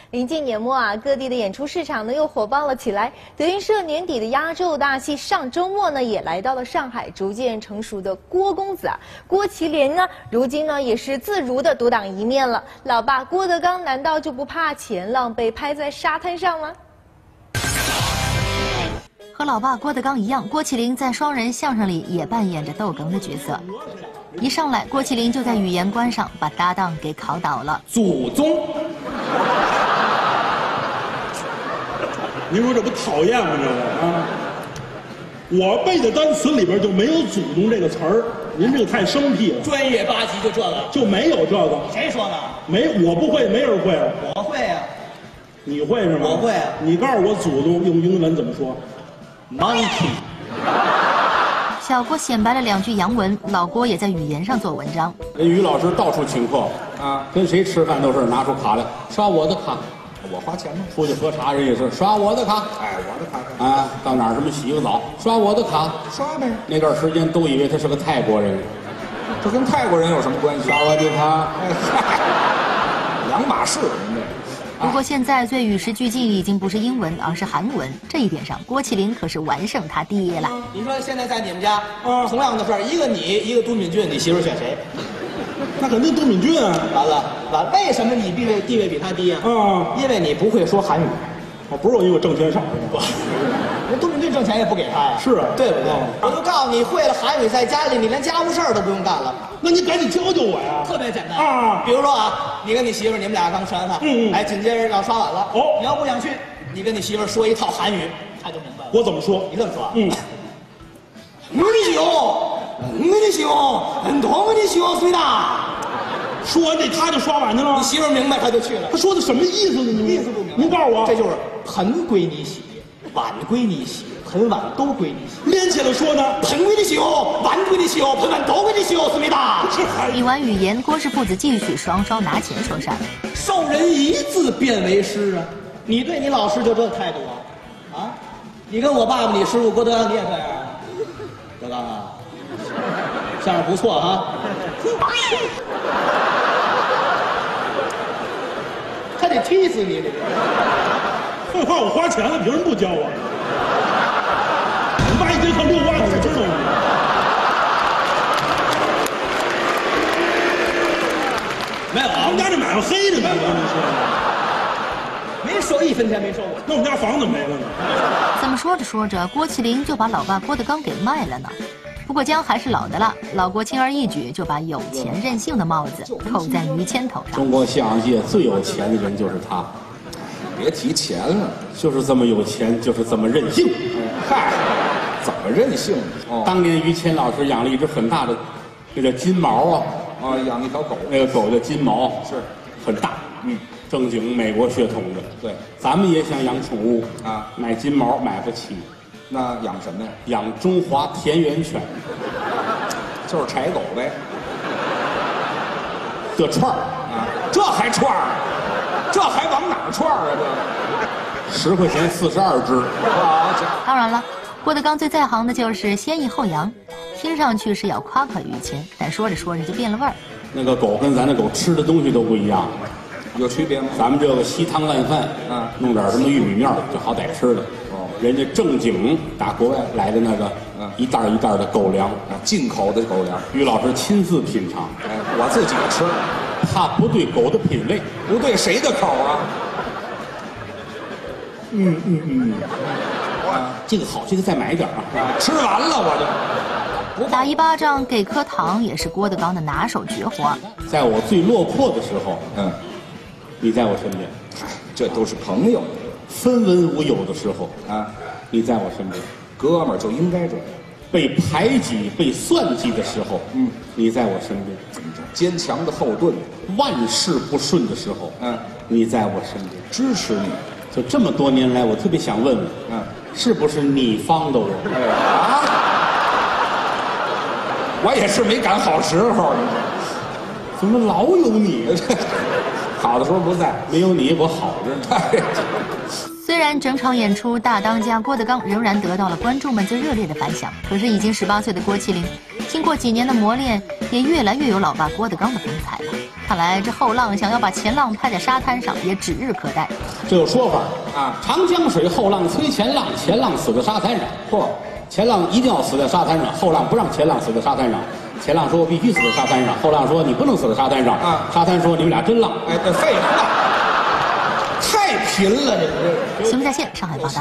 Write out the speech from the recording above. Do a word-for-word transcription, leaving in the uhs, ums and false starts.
临近年末啊，各地的演出市场呢又火爆了起来。德云社年底的压轴大戏，上周末呢也来到了上海，逐渐成熟的郭公子啊，郭麒麟呢，如今呢也是自如的独当一面了。老爸郭德纲难道就不怕前浪被拍在沙滩上吗？ 和老爸郭德纲一样，郭麒麟在双人相声里也扮演着逗哏的角色。一上来，郭麒麟就在语言关上把搭档给考倒了。 祖宗， 您说这不讨厌吗？这个啊，我背的单词里边就没有“祖宗”这个词儿，您这个太生僻了。 专业八级就这个， 就没有这个。 谁说的？ 没，我不会，没人会。 我会呀、啊。 你会是吗？ 我会啊。 你告诉我“祖宗”用英文怎么说？ Monkey， 小郭显摆了两句洋文，老郭也在语言上做文章。 人于老师到处请客啊，跟谁吃饭都是拿出卡来，刷我的卡， 我花钱吗？ 出去喝茶人也是刷我的卡， 哎，我的卡啊，到哪儿什么洗个澡，刷我的卡， 刷呗。 那段时间都以为他是个泰国人， 这跟泰国人有什么关系？ 刷我的卡， 哎，两码事，您这。 不过现在最与时俱进已经不是英文，而是韩文。这一点上，郭麒麟可是完胜他爹了。 你说现在在你们家，啊，同样的事儿，一个你，一个都敏俊，你媳妇选谁？ 那肯定都敏俊啊！ 完了，完了，为什么你地位地位比他低啊？ 啊， 因为你不会说韩语。 我不是因为我挣钱少， 人都敏俊挣钱也不给他呀。 是啊， 对不对？我就告诉你，会了韩语，在家里你连家务事儿都不用干了。 那你赶紧教教我呀！ 特别简单啊， 比如说啊，你跟你媳妇儿你们俩刚吃完饭，嗯，哎，紧接着要刷碗了， 哦， 你要不想去，你跟你媳妇儿说一套韩语，她就明白了。 我怎么说？ 你这么说， 嗯， 我的媳妇，我的媳妇，很多我的媳妇最大。 说完这他就刷碗去了。 你媳妇儿明白，他就去了。 他说的什么意思呢？你意思不明白。 您告诉我， 这就是盆归你洗，碗归你洗。 盆碗都归你洗， 连起来说呢， 盆归你洗哦，碗归你洗哦，盆碗都归你洗哦，思密达。 比完语言，郭氏父子继续双双拿钱说事儿。 授人以字便为师啊！你对你老师就这态度啊？啊？你跟我爸爸，你师傅郭德纲，你也这样啊？德纲啊，相声不错哈。他得踢死你！ 废话，我花钱了，凭什么不教我？ 你爸一节课遛弯子，你知道吗？ 没有啊， 我们家这买卖黑的呢，我跟你说， 没收一分钱没收我。 那我们家房子没了呢。 怎么说着说着，郭麒麟就把老爸郭德纲给卖了呢？不过姜还是老的辣，老郭轻而易举就把有钱任性的帽子扣在于谦头上。 中国相声界最有钱的人就是他， 别提钱了， 就是这么有钱，就是这么任性。 嗨。 怎么任性？ 哦，当年于谦老师养了一只很大的，那叫金毛啊， 啊，养一条狗， 那个狗叫金毛， 是， 很大， 嗯， 正经美国血统的。 对， 咱们也想养宠物啊， 买金毛买不起， 那养什么呀？ 养中华田园犬， 就是柴狗呗。 这串儿啊，这还串儿？这还往哪儿串儿啊？ 这十块钱四十二只。 好家伙！ 当然了。 郭德纲最在行的就是先抑后扬，听上去是要夸夸于谦，但说着说着就变了味儿。 那个狗跟咱的狗吃的东西都不一样， 有区别吗？ 咱们这个稀汤烂饭， 嗯， 弄点什么玉米面就好歹吃的。哦，人家正经打国外来的那个，嗯，一袋一袋的狗粮， 啊，进口的狗粮， 于老师亲自品尝。 哎，我自己吃， 怕不对狗的品味， 不对谁的口啊？ 嗯嗯嗯。 这个好，这个再买一点啊！ 啊，吃完了我就打一巴掌给颗糖也是郭德纲的拿手绝活。 在我最落魄的时候， 嗯， 你在我身边， 这都是朋友， 分文无有的时候啊， 你在我身边， 哥们儿就应该这样。 被排挤、被算计的时候，嗯，你在我身边， 坚强的后盾， 万事不顺的时候， 嗯， 你在我身边， 支持你。 就这么多年来，我特别想问问， 嗯。 是不是你方的我？ 哎啊！我也是没赶好时候， 怎么老有你？ 好的时候不在， 没有你我好着呢。 虽然整场演出大当家郭德纲仍然得到了观众们最热烈的反响，可是已经十八岁的郭麒麟，经过几年的磨练， 也越来越有老爸郭德纲的风采了。看来这后浪想要把前浪拍在沙滩上，也指日可待。 这有说法啊，长江水后浪催前浪，前浪死在沙滩上。嚯，前浪一定要死在沙滩上，后浪不让前浪死在沙滩上。前浪说必须死在沙滩上，后浪说你不能死在沙滩上。啊，沙滩说你们俩真浪。 哎，这废话，太贫了，这个。 新闻在线，上海报道。